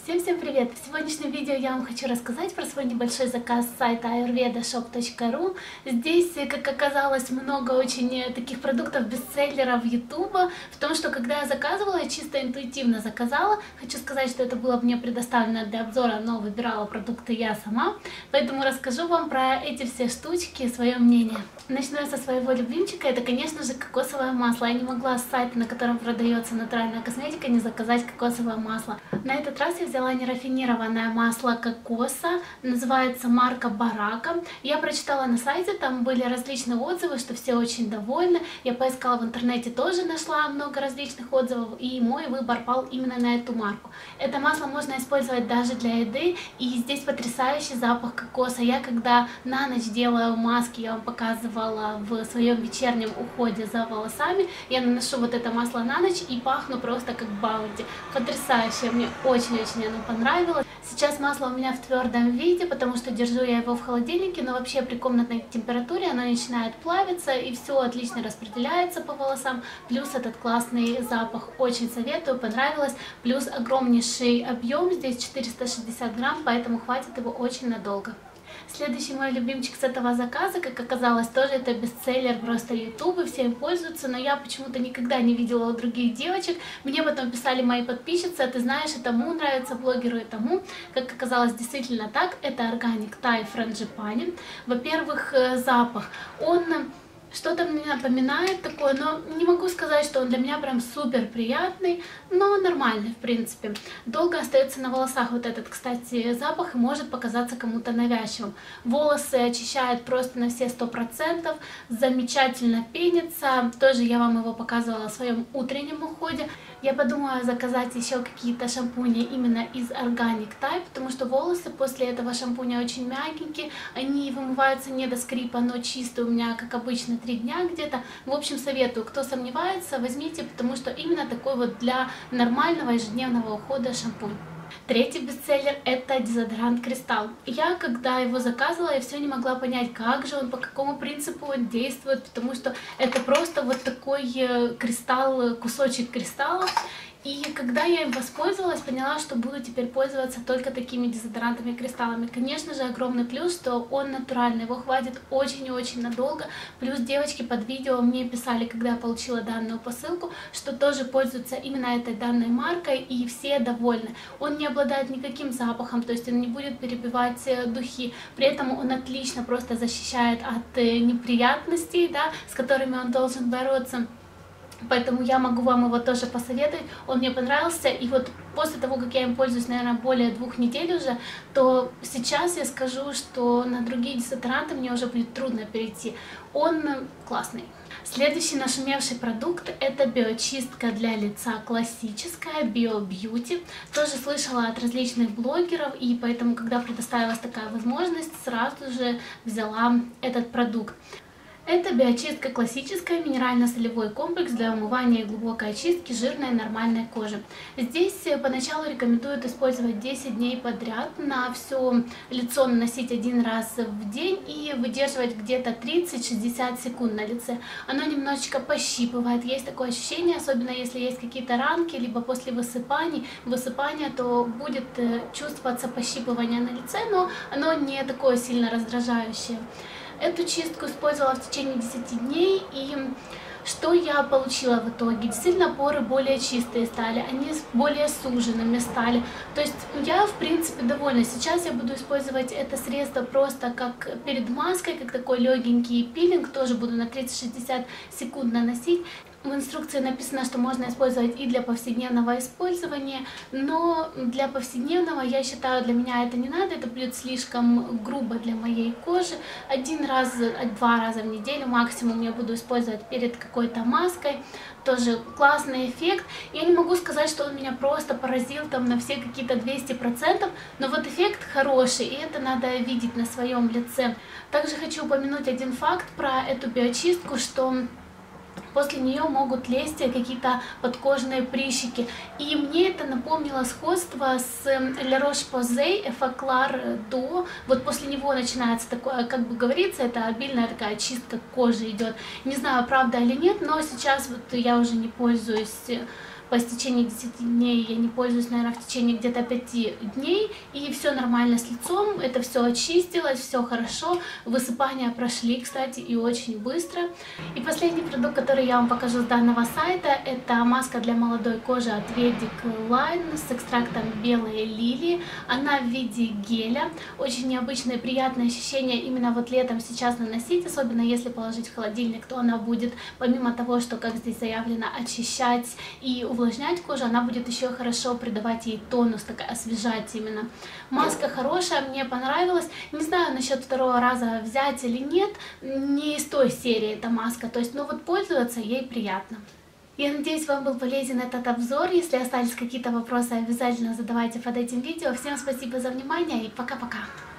Всем привет! В сегодняшнем видео я вам хочу рассказать про свой небольшой заказ с сайта ayurvedashop.ru. Здесь, как оказалось, много очень таких продуктов-бестселлеров YouTube. В том, что когда я заказывала, я чисто интуитивно заказала. Хочу сказать, что это было мне предоставлено для обзора, но выбирала продукты я сама. Поэтому расскажу вам про эти все штучки и свое мнение. Начну я со своего любимчика. Это, конечно же, кокосовое масло. Я не могла с сайта, на котором продается натуральная косметика, не заказать кокосовое масло. На этот раз я взяла нерафинированное масло кокоса, называется марка Барака. Я прочитала на сайте, там были различные отзывы, что все очень довольны. Я поискала в интернете, тоже нашла много различных отзывов, и мой выбор пал именно на эту марку. Это масло можно использовать даже для еды, и здесь потрясающий запах кокоса. Я когда на ночь делаю маски, я вам показывала в своем вечернем уходе за волосами, я наношу вот это масло на ночь и пахну просто как баунти. Потрясающе, мне очень-очень оно понравилось. Сейчас масло у меня в твердом виде, потому что держу я его в холодильнике, но вообще при комнатной температуре оно начинает плавиться и все отлично распределяется по волосам. Плюс этот классный запах, очень советую, понравилось. Плюс огромнейший объем, здесь 460 грамм, поэтому хватит его очень надолго. Следующий мой любимчик с этого заказа, как оказалось, тоже это бестселлер просто YouTube, все им пользуются, но я почему-то никогда не видела у других девочек. Мне потом писали мои подписчицы: а ты знаешь, и тому нравится, блогеру и тому. Как оказалось, действительно так, это Organic Thai Frangipani. Во-первых, запах, он что-то мне напоминает такое, но не могу сказать, что он для меня прям супер приятный, но нормальный в принципе. Долго остается на волосах вот этот, кстати, запах и может показаться кому-то навязчивым. Волосы очищает просто на все 100%, замечательно пенится. Тоже я вам его показывала в своем утреннем уходе. Я подумала заказать еще какие-то шампуни именно из Organic Thai, потому что волосы после этого шампуня очень мягенькие, они вымываются не до скрипа, но чистые у меня, как обычно, 3 дня где-то. В общем, советую, кто сомневается, возьмите, потому что именно такой вот для нормального ежедневного ухода шампунь. Третий бестселлер — это дезодорант Кристалл. Я, когда его заказывала, я все не могла понять, как же он, по какому принципу он действует, потому что это просто вот такой кристалл, кусочек кристалла. И когда я им воспользовалась, поняла, что буду теперь пользоваться только такими дезодорантами кристаллами. Конечно же, огромный плюс, что он натуральный, его хватит очень и очень надолго. Плюс девочки под видео мне писали, когда я получила данную посылку, что тоже пользуются именно этой данной маркой, и все довольны. Он не обладает никаким запахом, то есть он не будет перебивать духи. При этом он отлично просто защищает от неприятностей, да, с которыми он должен бороться. Поэтому я могу вам его тоже посоветовать, он мне понравился, и вот после того, как я им пользуюсь, наверное, более 2 недель уже, то сейчас я скажу, что на другие дезодоранты мне уже будет трудно перейти. Он классный. Следующий нашумевший продукт — это биочистка для лица классическая, Bio Beauty. Тоже слышала от различных блогеров, и поэтому, когда предоставилась такая возможность, сразу же взяла этот продукт. Это биочистка классическая, минерально-солевой комплекс для умывания и глубокой очистки жирной нормальной кожи. Здесь поначалу рекомендуют использовать 10 дней подряд, на все лицо наносить 1 раз в день и выдерживать где-то 30-60 секунд на лице. Оно немножечко пощипывает, есть такое ощущение, особенно если есть какие-то ранки, либо после высыпания, то будет чувствоваться пощипывание на лице, но оно не такое сильно раздражающее. Эту чистку использовала в течение 10 дней, и что я получила в итоге? Действительно, поры более чистые стали, они более суженными стали. То есть я, в принципе, довольна. Сейчас я буду использовать это средство просто как перед маской, как такой легенький пилинг, тоже буду на 30-60 секунд наносить. В инструкции написано, что можно использовать и для повседневного использования, но для повседневного, я считаю, для меня это не надо, это будет слишком грубо для моей кожи. 1-2 раза в неделю максимум я буду использовать перед какой-то маской. Тоже классный эффект. Я не могу сказать, что он меня просто поразил там на все какие-то 200%, но вот эффект хороший, и это надо видеть на своем лице. Также хочу упомянуть один факт про эту биочистку, что после нее могут лезть какие-то подкожные прыщики. И мне это напомнило сходство с La Roche-Posay Effaclar Do. Вот после него начинается такое, как бы говорится, это обильная такая чистка кожи идет. Не знаю, правда или нет, но сейчас вот я уже не пользуюсь по истечении 10 дней я не пользуюсь, наверное, в течение где-то 5 дней, и все нормально с лицом, это все очистилось, все хорошо, высыпания прошли, кстати, и очень быстро. И последний продукт, который я вам покажу с данного сайта, это маска для молодой кожи от Vedic Line с экстрактом белой лилии. Она в виде геля, очень необычное, приятное ощущение именно вот летом сейчас наносить, особенно если положить в холодильник, то она будет, помимо того, что, как здесь заявлено, очищать и увлажнять кожу, она будет еще хорошо придавать ей тонус, такая освежать именно. Маска хорошая, мне понравилась. Не знаю насчет второго раза взять или нет, не из той серии эта маска, то есть, ну вот пользоваться ей приятно. Я надеюсь, вам был полезен этот обзор. Если остались какие-то вопросы, обязательно задавайте под этим видео. Всем спасибо за внимание и пока-пока!